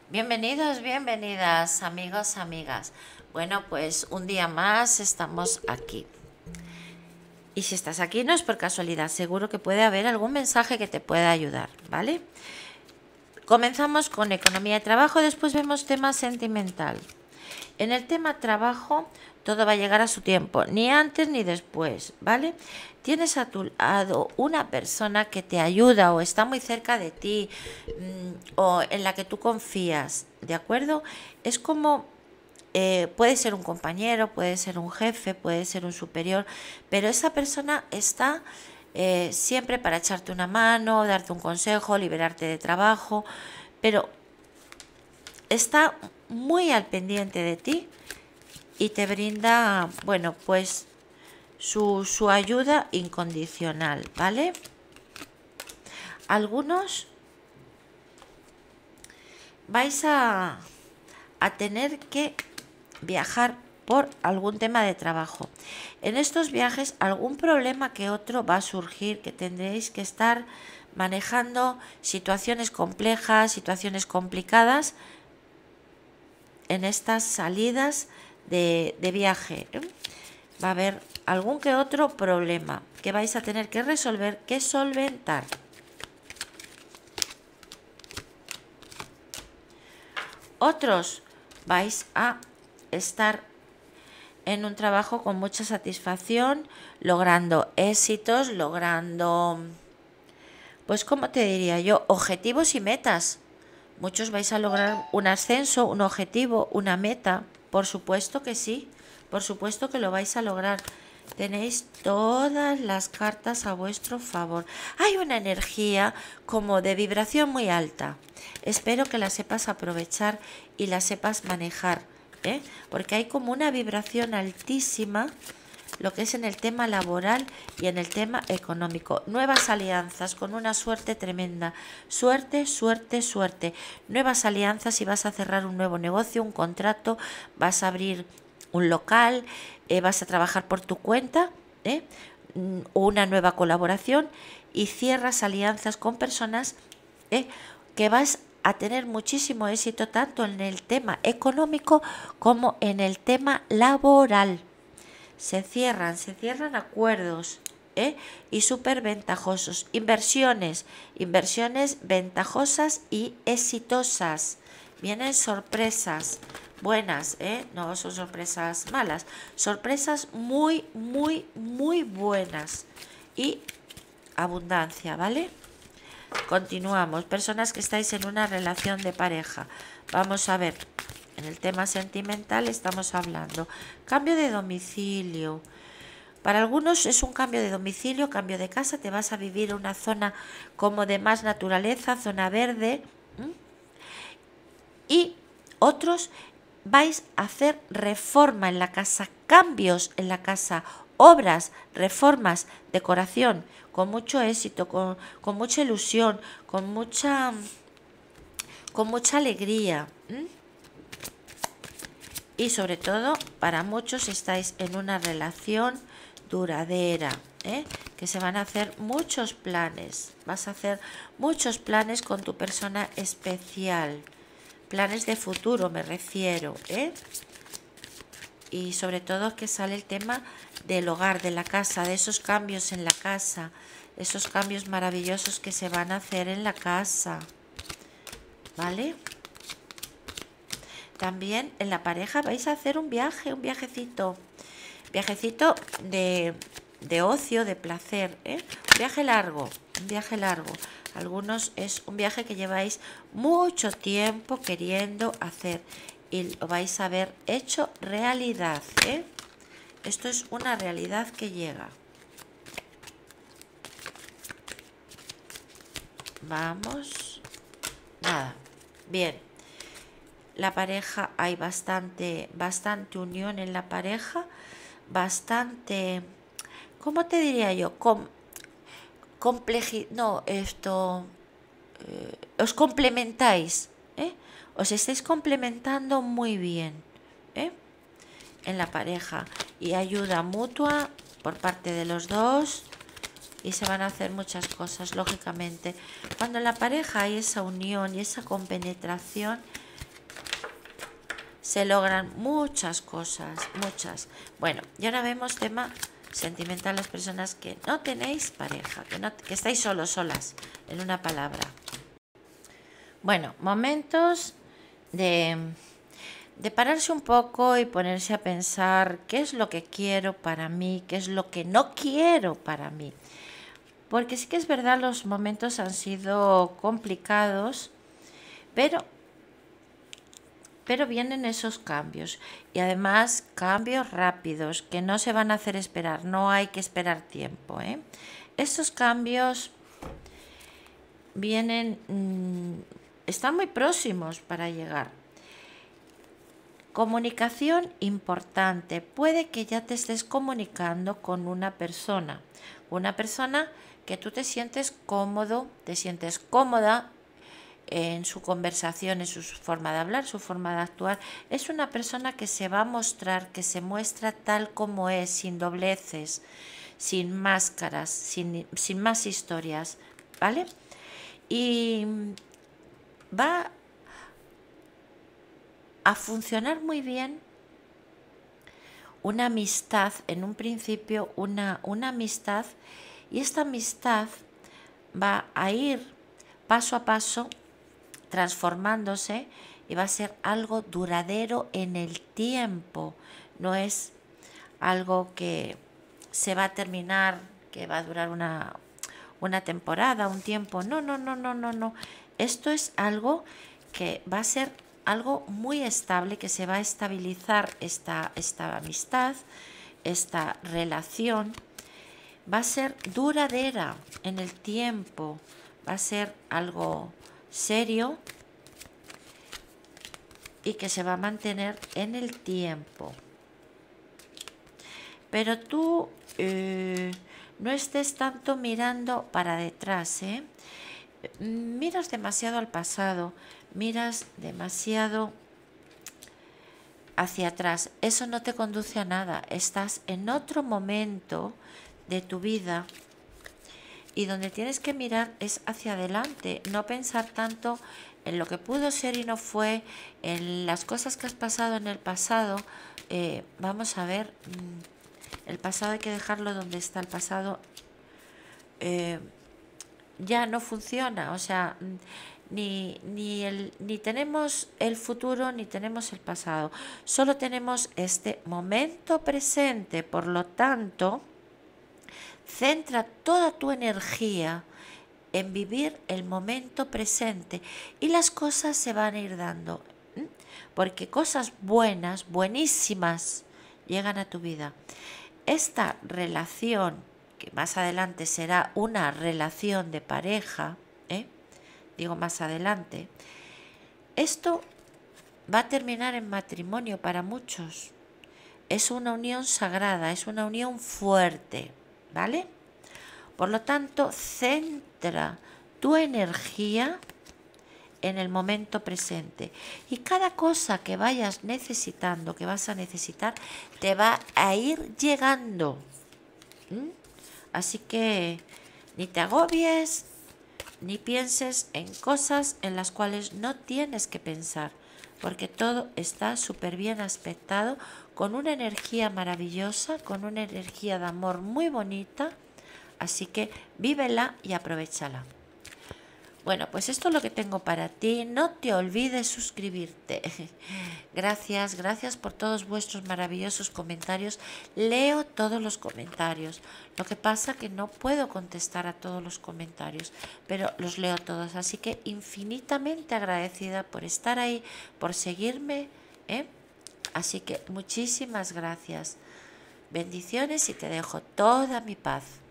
Bienvenidos, bienvenidas, amigos, amigas. Bueno, pues un día más estamos aquí. Y si estás aquí no es por casualidad, seguro que puede haber algún mensaje que te pueda ayudar, ¿vale? Comenzamos con economía y trabajo, después vemos tema sentimental. En el tema trabajo, todo va a llegar a su tiempo, ni antes ni después, ¿vale? Tienes a tu lado una persona que te ayuda o está muy cerca de ti o en la que tú confías, ¿de acuerdo? Es como puede ser un compañero, puede ser un jefe, puede ser un superior, pero esa persona está siempre para echarte una mano, darte un consejo, liberarte de trabajo, pero está muy al pendiente de ti y te brinda, bueno, pues su ayuda incondicional, ¿vale? Algunos vais a tener que viajar por algún tema de trabajo. En estos viajes algún problema que otro va a surgir, que tendréis que estar manejando situaciones complejas, situaciones complicadas en estas salidas de viaje. Va a haber algún que otro problema que vais a tener que resolver, que solventar. Otros vais a estar en un trabajo con mucha satisfacción, logrando éxitos, logrando, pues como te diría yo, objetivos y metas. Muchos vais a lograr un ascenso, un objetivo, una meta. Por supuesto que sí, por supuesto que lo vais a lograr. Tenéis todas las cartas a vuestro favor. Hay una energía como de vibración muy alta. Espero que la sepas aprovechar y la sepas manejar, porque hay como una vibración altísima, lo que es en el tema laboral y en el tema económico. Nuevas alianzas con una suerte tremenda. Suerte, suerte, suerte. Nuevas alianzas y vas a cerrar un nuevo negocio, un contrato, vas a abrir un local, vas a trabajar por tu cuenta, una nueva colaboración y cierras alianzas con personas que vas a tener muchísimo éxito tanto en el tema económico como en el tema laboral. Se cierran acuerdos y súper ventajosos. Inversiones ventajosas y exitosas. Vienen sorpresas buenas, no son sorpresas malas, sorpresas muy, muy, muy buenas y abundancia, ¿vale? Continuamos. Personas que estáis en una relación de pareja. Vamos a ver. En el tema sentimental estamos hablando. Cambio de domicilio. Para algunos es un cambio de domicilio, cambio de casa. Te vas a vivir en una zona como de más naturaleza, zona verde. Y otros vais a hacer reforma en la casa, cambios en la casa, obras, reformas, decoración, con mucho éxito, con mucha ilusión, con mucha alegría. Y sobre todo, para muchos estáis en una relación duradera, que se van a hacer muchos planes. Vas a hacer muchos planes con tu persona especial. Planes de futuro me refiero, Y sobre todo que sale el tema del hogar, de la casa, de esos cambios en la casa, esos cambios maravillosos que se van a hacer en la casa, ¿vale? También en la pareja vais a hacer un viajecito de ocio, de placer, un viaje largo, Algunos es un viaje que lleváis mucho tiempo queriendo hacer y lo vais a ver hecho realidad, Esto es una realidad que llega. Vamos. Nada. Bien. La pareja, hay bastante unión en la pareja, bastante, ¿cómo te diría yo? No, esto, os complementáis, os estáis complementando muy bien, en la pareja y ayuda mutua por parte de los dos y se van a hacer muchas cosas, lógicamente. Cuando en la pareja hay esa unión y esa compenetración, se logran muchas cosas, muchas. Bueno, y ahora vemos tema sentimental, las personas que no tenéis pareja, que estáis solos, solas, en una palabra. Bueno, momentos de pararse un poco y ponerse a pensar qué es lo que quiero para mí, qué es lo que no quiero para mí. Porque sí que es verdad, los momentos han sido complicados, pero vienen esos cambios. Y además cambios rápidos que no se van a hacer esperar, no hay que esperar tiempo, ¿eh? Estos cambios vienen, están muy próximos para llegar. Comunicación importante. Puede que ya te estés comunicando con una persona que tú te sientes cómodo, te sientes cómoda en su conversación, en su forma de hablar, su forma de actuar. Es una persona que se va a mostrar, que se muestra tal como es, sin dobleces, sin máscaras, sin más historias, ¿vale? Y va a funcionar muy bien una amistad, en un principio una amistad, y esta amistad va a ir paso a paso transformándose y va a ser algo duradero en el tiempo. No es algo que se va a terminar, que va a durar una temporada, un tiempo. No, no, no, no, no, no. Esto es algo que va a ser algo muy estable, que se va a estabilizar esta amistad, esta relación. Va a ser duradera en el tiempo, va a ser algo serio y que se va a mantener en el tiempo. Pero tú no estés tanto mirando para detrás, ¿eh? Miras demasiado al pasado, miras demasiado hacia atrás. Eso no te conduce a nada. Estás en otro momento de tu vida y donde tienes que mirar es hacia adelante, no pensar tanto en lo que pudo ser y no fue, en las cosas que has pasado en el pasado. Vamos a ver, el pasado hay que dejarlo donde está. El pasado ya no funciona, o sea, ni tenemos el futuro ni tenemos el pasado, solo tenemos este momento presente. Por lo tanto, centra toda tu energía en vivir el momento presente y las cosas se van a ir dando, porque cosas buenas, buenísimas, llegan a tu vida. Esta relación, que más adelante será una relación de pareja, digo más adelante, esto va a terminar en matrimonio para muchos. Es una unión sagrada, es una unión fuerte, ¿vale? Por lo tanto, centra tu energía en el momento presente y cada cosa que vayas necesitando, que vas a necesitar, te va a ir llegando. Así que ni te agobies, ni pienses en cosas en las cuales no tienes que pensar, porque todo está súper bien aspectado, con una energía maravillosa, con una energía de amor muy bonita. Así que vívela y aprovéchala. Bueno, pues esto es lo que tengo para ti. No te olvides suscribirte. Gracias, gracias por todos vuestros maravillosos comentarios. Leo todos los comentarios. Lo que pasa que no puedo contestar a todos los comentarios, pero los leo todos. Así que infinitamente agradecida por estar ahí, por seguirme, Así que muchísimas gracias. Bendiciones y te dejo toda mi paz.